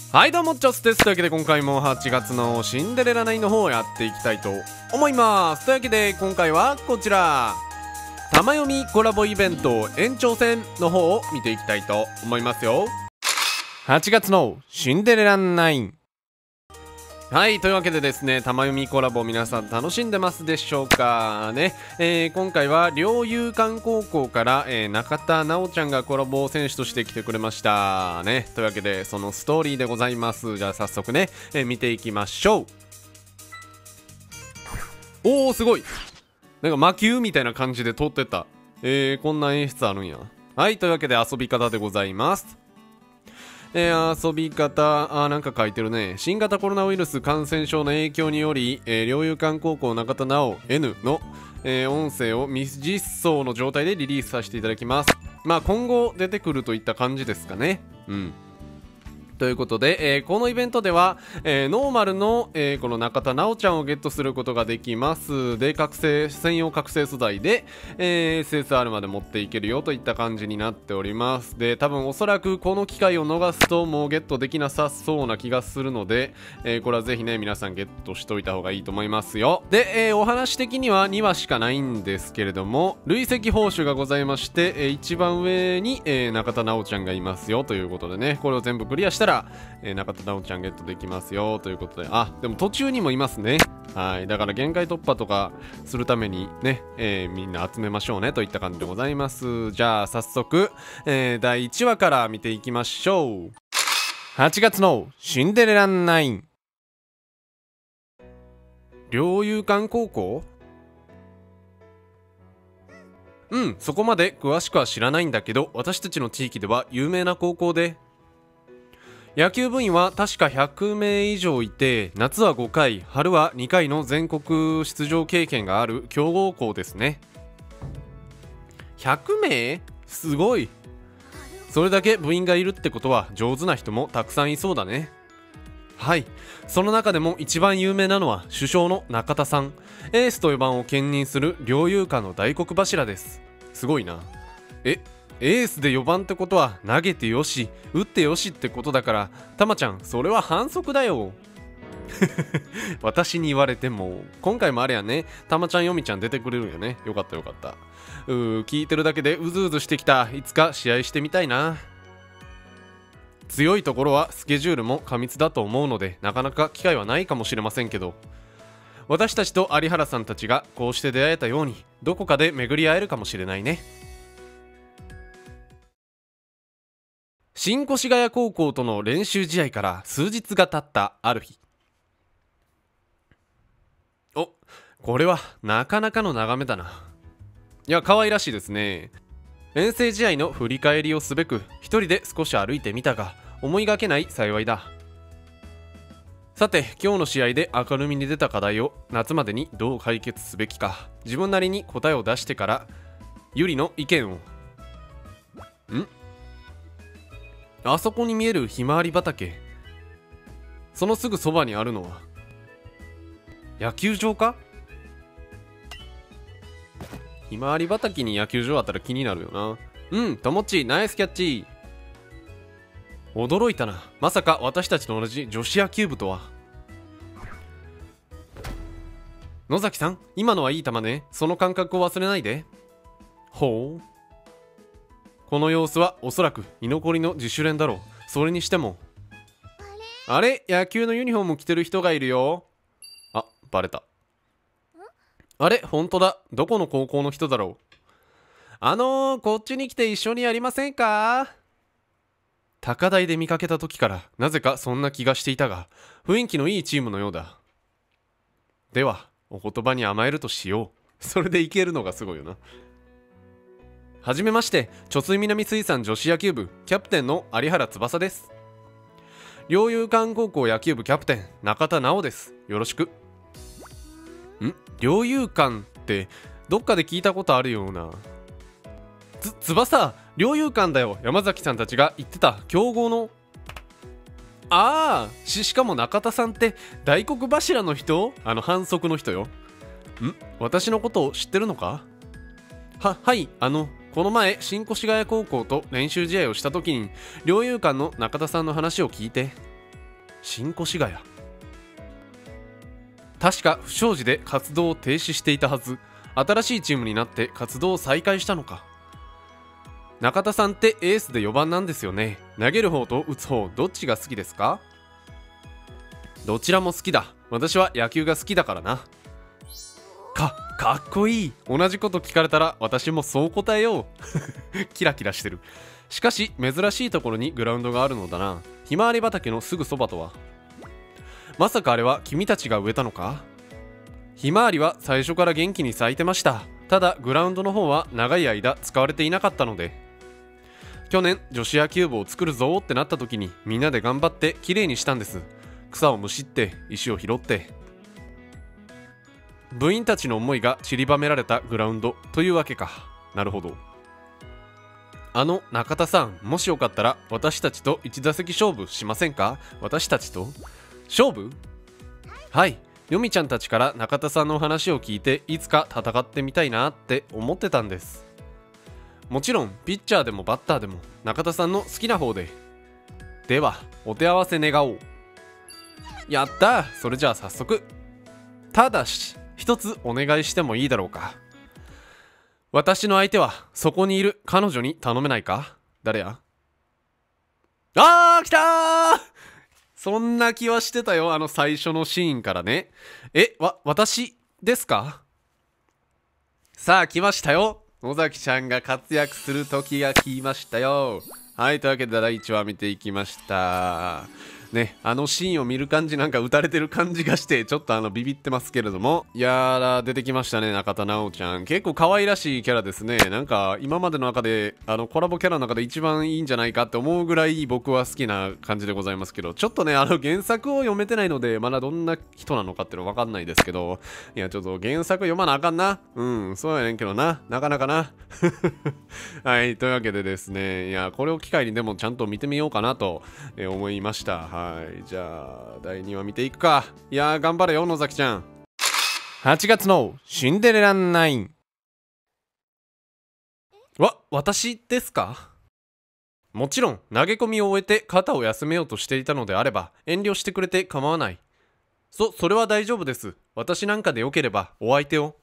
はいどうもチョスです。というわけで今回も8月のシンデレラ9の方をやっていきたいと思います。というわけで今回はこちら玉読みコラボイベント延長戦の方を見ていきたいと思いますよ。8月のシンデレラ9。はい、というわけでですね、玉読みコラボ皆さん楽しんでますでしょうかね。今回は両友館高校から、中田直ちゃんがコラボ選手として来てくれましたね。というわけでそのストーリーでございます。じゃあ早速ね、見ていきましょう。おーすごい、なんか魔球みたいな感じで通ってった。こんな演出あるんや。はい、というわけで遊び方でございます。遊び方、なんか書いてるね。新型コロナウイルス感染症の影響により、両友館高校中田直 N の、音声を未実装の状態でリリースさせていただきます。まあ今後出てくるといった感じですかね。うん。ということで、このイベントでは、ノーマルの、この中田直ちゃんをゲットすることができます。で、専用覚醒素材で、SSR まで持っていけるよといった感じになっております。で、多分おそらくこの機会を逃すともうゲットできなさそうな気がするので、これはぜひね、皆さんゲットしといた方がいいと思いますよ。で、お話的には2話しかないんですけれども、累積報酬がございまして、一番上に、中田直ちゃんがいますよということでね、これを全部クリアしたら中田直ちゃんゲットできますよということで、でも途中にもいますね。はい、だから限界突破とかするためにね、みんな集めましょうねといった感じでございます。じゃあ早速、第1話から見ていきましょう。8月のシンデレラ9。両友館高校？そこまで詳しくは知らないんだけど、私たちの地域では有名な高校で、野球部員は確か100名以上いて、夏は5回、春は2回の全国出場経験がある強豪校ですね。100名？すごい。それだけ部員がいるってことは上手な人もたくさんいそうだね。はい、その中でも一番有名なのは主将の中田さん。エースと4番を兼任する両友館の大黒柱です。すごいな。エースで4番ってことは投げてよし打ってよしってことだから、たまちゃんそれは反則だよ。私に言われても。今回もあれやね、たまちゃんよみちゃん出てくれるよね。よかったよかった。聞いてるだけでうずうずしてきた。いつか試合してみたいな。強いところはスケジュールも過密だと思うので、なかなか機会はないかもしれませんけど、私たちと有原さんたちがこうして出会えたように、どこかで巡り会えるかもしれないね。新越谷高校との練習試合から数日が経ったある日、これはなかなかの眺めだな。いや、可愛らしいですね。遠征試合の振り返りをすべく一人で少し歩いてみたが、思いがけない幸いだ。さて、今日の試合で明るみに出た課題を夏までにどう解決すべきか、自分なりに答えを出してからゆりの意見を。あそこに見えるひまわり畑、そのすぐそばにあるのは野球場か？ひまわり畑に野球場あったら気になるよな。ともっちナイスキャッチ。驚いたな。まさか私たちと同じ女子野球部とは。野崎さん、今のはいい球ね。その感覚を忘れないで。ほう。この様子はおそらく居残りの自主練だろう。それにしても、あれ、野球のユニフォーム着てる人がいるよ。バレた。あれ、本当だ。どこの高校の人だろう。こっちに来て一緒にやりませんか？高台で見かけた時からなぜかそんな気がしていたが、雰囲気のいいチームのようだ。ではお言葉に甘えるとしよう。それでいけるのがすごいよな。はじめまして、貯水南水産女子野球部キャプテンの有原翼です。両友館高校野球部キャプテン中田直です。よろしく。両友館ってどっかで聞いたことあるような。翼、両友館だよ。山崎さんたちが言ってた強豪の。しかも中田さんって大黒柱の人？反則の人よ。私のことを知ってるのか？はい、この前新越谷高校と練習試合をした時に両友館の中田さんの話を聞いて。 新越谷。確か不祥事で活動を停止していたはず。新しいチームになって活動を再開したのか。中田さんってエースで4番なんですよね。投げる方と打つ方、どっちが好きですか？どちらも好きだ。私は野球が好きだからな。かっこいい。同じこと聞かれたら私もそう答えよう。キラキラしてる。しかし珍しいところにグラウンドがあるのだな。ひまわり畑のすぐそばとは。まさかあれは君たちが植えたのか？ひまわりは最初から元気に咲いてました。ただグラウンドの方は長い間使われていなかったので。去年女子野球部を作るぞってなった時にみんなで頑張ってきれいにしたんです。草をむしって石を拾って。部員たちの思いが散りばめられたグラウンドというわけか。なるほど。中田さん、もしよかったら私たちと1打席勝負しませんか？私たちと勝負？はい。よみちゃんたちから中田さんの話を聞いていつか戦ってみたいなって思ってたんです。もちろんピッチャーでもバッターでも中田さんの好きな方で。ではお手合わせ願おう。やったー。それじゃあ早速。ただし一つお願いしてもいいだろうか。私の相手はそこにいる彼女に頼めないか？誰や？来たー。そんな気はしてたよ、最初のシーンからね。私ですか？さあ来ましたよ。野崎ちゃんが活躍する時が来ましたよ。はい、というわけで第1話見ていきましたね。シーンを見る感じ、なんか撃たれてる感じがしてちょっとビビってますけれども、いやー出てきましたね、中田直ちゃん。結構可愛らしいキャラですね。なんか今までの中でコラボキャラの中で一番いいんじゃないかって思うぐらい僕は好きな感じでございますけど、ちょっとね原作を読めてないのでまだどんな人なのかっていうの分かんないですけど、いやちょっと原作読まなあかんな。そうやねんけどなかなかな。はい、というわけでですね、いやこれを機会にでもちゃんと見てみようかなと思いました。はい、じゃあ第2話見ていくか。いやー頑張れよ野崎ちゃん。8月のシンデレラ9。私ですか？もちろん投げ込みを終えて肩を休めようとしていたのであれば遠慮してくれて構わない。それは大丈夫です。私なんかでよければお相手を。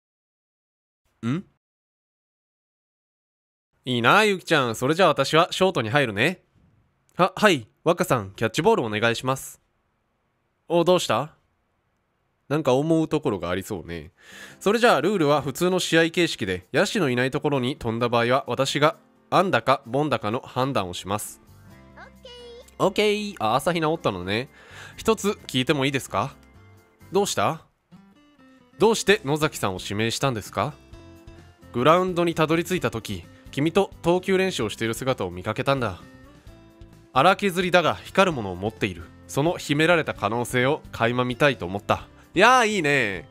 いいなゆきちゃん。それじゃあ私はショートに入るね。はい。若さん、キャッチボールお願いします。どうした？なんか思うところがありそうね。それじゃあルールは普通の試合形式で、野手のいないところに飛んだ場合は私が安打か凡打かの判断をします。オッケー。朝日治ったのね。一つ聞いてもいいですか？どうした？どうして野崎さんを指名したんですか？グラウンドにたどり着いた時、君と投球練習をしている姿を見かけたんだ。荒削りだが光るものを持っている。その秘められた可能性を垣間見たいと思った。いやーいいね。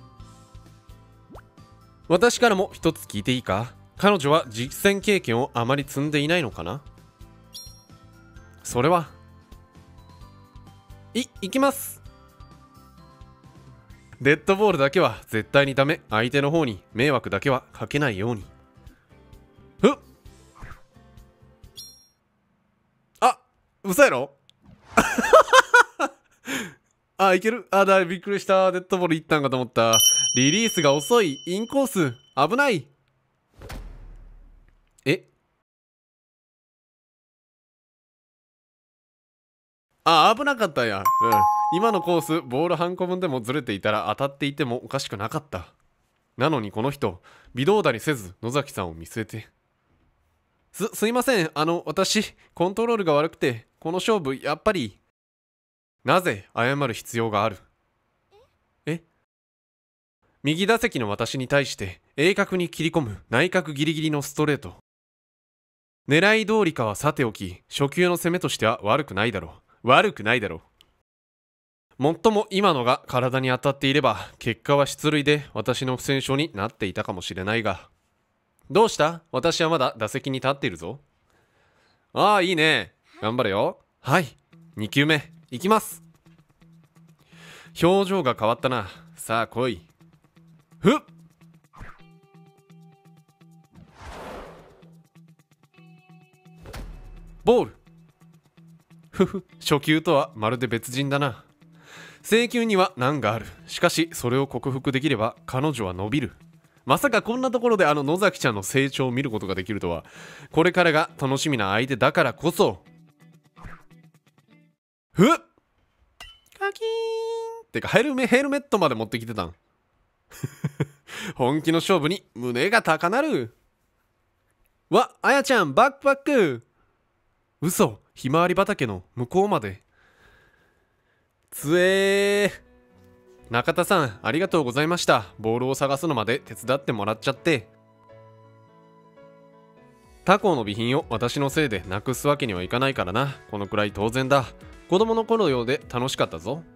私からも一つ聞いていいか？彼女は実戦経験をあまり積んでいないのかな？それはいきます。デッドボールだけは絶対にダメ。相手の方に迷惑だけはかけないように。嘘やろ？いける。びっくりした。デッドボールいったんかと思った。リリースが遅い。インコース危ない。危なかったんや。今のコースボール半個分でもずれていたら当たっていてもおかしくなかった。なのにこの人微動だにせず野崎さんを見据えて。すいません。私コントロールが悪くてこの勝負やっぱり。なぜ謝る必要がある？右打席の私に対して鋭角に切り込む内角ギリギリのストレート。狙い通りかはさておき、初球の攻めとしては悪くないだろう。もっとも今のが体に当たっていれば結果は出塁で私の不戦勝になっていたかもしれないが。どうした？私はまだ打席に立っているぞ。いいね。頑張れよ。はい、2球目いきます。表情が変わったな。さあ来い。ボール。 ふふ、初級とはまるで別人だな。請求には難がある。しかしそれを克服できれば彼女は伸びる。まさかこんなところで野崎ちゃんの成長を見ることができるとは。これからが楽しみな相手だからこそ。ふっ、カキーンってかヘルメットまで持ってきてたん。本気の勝負に胸が高鳴る。わ、あやちゃんバックパック。嘘、ひまわり畑の向こうまで。つえー。中田さんありがとうございました。ボールを探すのまで手伝ってもらっちゃって。他校の備品を私のせいでなくすわけにはいかないからな。このくらい当然だ。子供の頃ようで楽しかったぞ。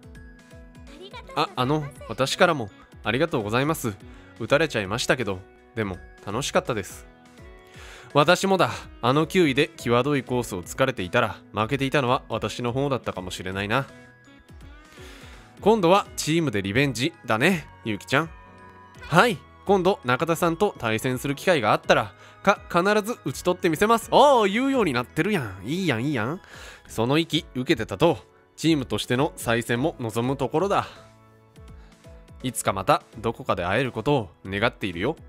私からもありがとうございます。打たれちゃいましたけど、でも楽しかったです。私もだ。9位で際どいコースを突かれていたら負けていたのは私の方だったかもしれないな。今度はチームでリベンジだね、ゆうきちゃん。はい、今度中田さんと対戦する機会があったら必ず打ち取ってみせます。おお、言うようになってるやん。いいやんいいやん。その息受けてたと。チームとしての再戦も望むところだ。いつかまたどこかで会えることを願っているよ。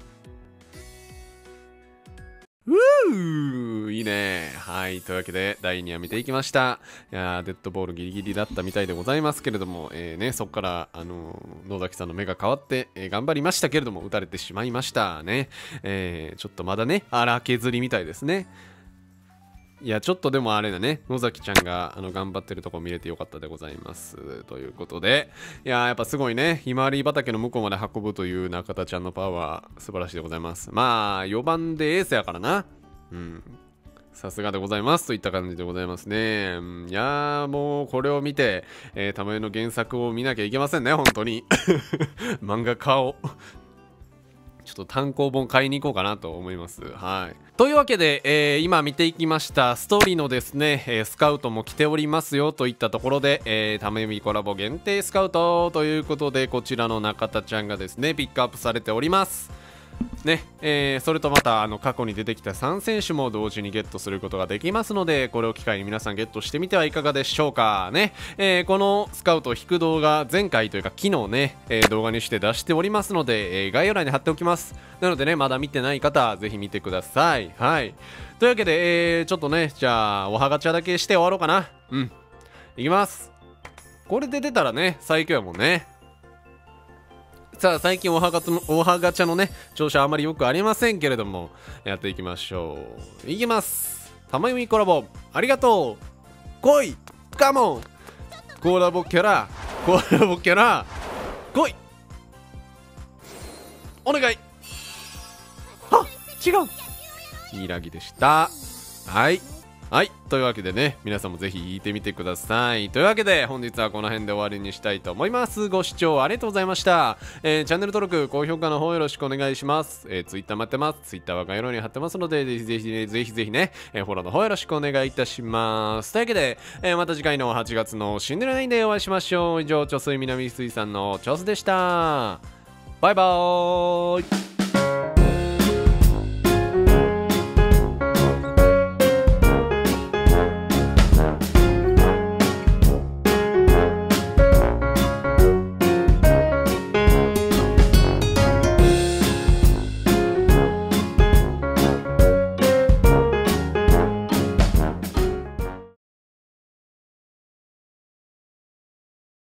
いいね。はい、というわけで第2話見ていきました。いやー、デッドボールギリギリだったみたいでございますけれども、そこから野崎さんの目が変わって、頑張りましたけれども打たれてしまいましたね。ちょっとまだね荒削りみたいですね。いや、ちょっとでもあれだね、野崎ちゃんが頑張ってるとこ見れてよかったでございます。ということで、いやー、やっぱすごいね、ひまわり畑の向こうまで運ぶという中田ちゃんのパワー、素晴らしいでございます。まあ、4番でエースやからな。うん。さすがでございますといった感じでございますね。いやー、もうこれを見て、玉江の原作を見なきゃいけませんね、本当に。漫画家を。ちょっと単行本買いに行こうかなと思います。はい。というわけで、今見ていきましたストーリーのですね、スカウトも来ておりますよといったところで、ためみコラボ限定スカウトということで、こちらの中田ちゃんがですね、ピックアップされております。ね、それとまた過去に出てきた3選手も同時にゲットすることができますので、これを機会に皆さんゲットしてみてはいかがでしょうかね。このスカウトを引く動画、前回というか昨日ね、動画にして出しておりますので、概要欄に貼っておきます。なのでね、まだ見てない方ぜひ見てください。はい、というわけで、ちょっとね、じゃあおはガチャだけして終わろうかな。いきます。これで出たらね最強やもんね。さあ、最近おはガチャのね調子はあまりよくありませんけれども、やっていきましょう。いきます。玉読みコラボありがとう。来いカモン。コラボキャラ来い、お願い。あ、違う、ヒイラギでした。はいはい、というわけでね、皆さんもぜひ聞いてみてください。というわけで本日はこの辺で終わりにしたいと思います。ご視聴ありがとうございました。チャンネル登録高評価の方よろしくお願いします。Twitter 待ってます。Twitter は概要欄に貼ってますので、ぜひぜひね、フォローの方よろしくお願いいたします。というわけで、また次回の8月のシンデレラインでお会いしましょう。以上、貯水南水産のチョスでした。バイバーイ。